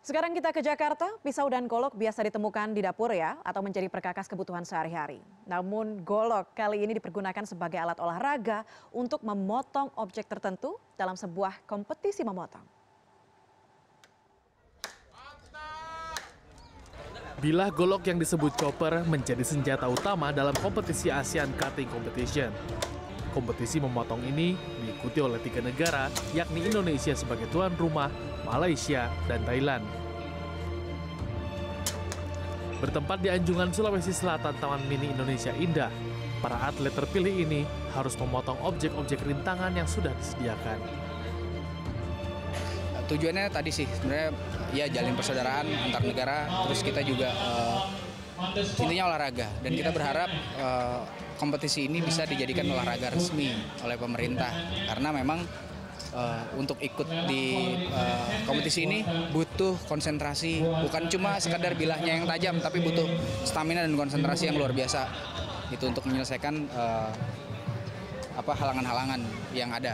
Sekarang kita ke Jakarta, pisau dan golok biasa ditemukan di dapur ya, atau menjadi perkakas kebutuhan sehari-hari. Namun golok kali ini dipergunakan sebagai alat olahraga untuk memotong objek tertentu dalam sebuah kompetisi memotong. Bilah golok yang disebut chopper menjadi senjata utama dalam kompetisi Asian Cutting Competition. Kompetisi memotong ini diikuti oleh 3 negara, yakni Indonesia sebagai tuan rumah, Malaysia, dan Thailand. Bertempat di Anjungan, Sulawesi Selatan, Taman Mini Indonesia Indah, para atlet terpilih ini harus memotong objek-objek rintangan yang sudah disediakan. Tujuannya tadi sih sebenarnya ya jalin persaudaraan antar negara, terus kita juga intinya olahraga, dan kita berharap kompetisi ini bisa dijadikan olahraga resmi oleh pemerintah, karena memang untuk ikut di kompetisi ini butuh konsentrasi, bukan cuma sekadar bilahnya yang tajam, tapi butuh stamina dan konsentrasi yang luar biasa itu untuk menyelesaikan halangan-halangan yang ada.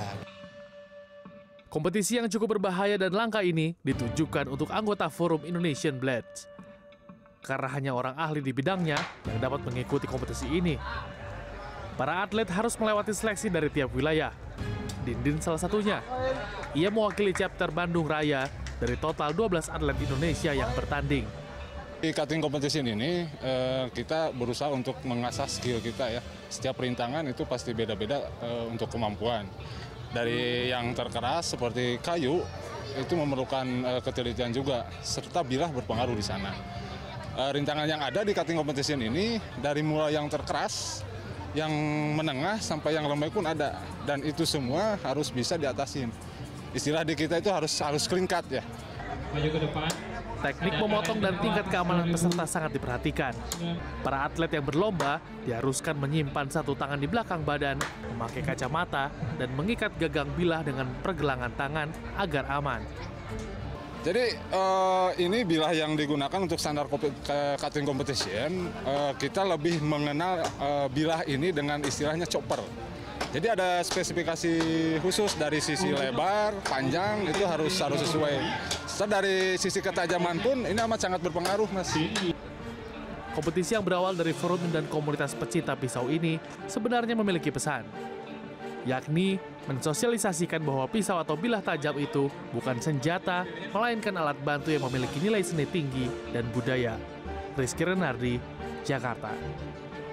Kompetisi yang cukup berbahaya dan langka ini ditujukan untuk anggota Forum Indonesian Blades, karena hanya orang ahli di bidangnya yang dapat mengikuti kompetisi ini. Para atlet harus melewati seleksi dari tiap wilayah. Dindin salah satunya. Ia mewakili chapter Bandung Raya dari total 12 atlet Indonesia yang bertanding. Di cutting competition ini kita berusaha untuk mengasah skill kita ya. Setiap rintangan itu pasti beda-beda untuk kemampuan. Dari yang terkeras seperti kayu itu memerlukan ketelitian juga, serta bilah berpengaruh di sana. Rintangan yang ada di cutting competition ini dari mulai yang terkeras, yang menengah sampai yang lembek pun ada, dan itu semua harus bisa diatasin. Istilah di kita itu harus clean cut ya. Maju ke depan. Teknik memotong dan tingkat keamanan peserta sangat diperhatikan. Para atlet yang berlomba diharuskan menyimpan satu tangan di belakang badan, memakai kacamata, dan mengikat gagang bilah dengan pergelangan tangan agar aman. Jadi ini bilah yang digunakan untuk standar cutting competition, kita lebih mengenal bilah ini dengan istilahnya chopper. Jadi ada spesifikasi khusus dari sisi lebar, panjang, itu harus sesuai. Setelah dari sisi ketajaman pun ini amat sangat berpengaruh, Mas. Kompetisi yang berawal dari forum dan komunitas pecinta pisau ini sebenarnya memiliki pesan, yakni mensosialisasikan bahwa pisau atau bilah tajam itu bukan senjata, melainkan alat bantu yang memiliki nilai seni tinggi dan budaya. Rizky Renardi, Jakarta.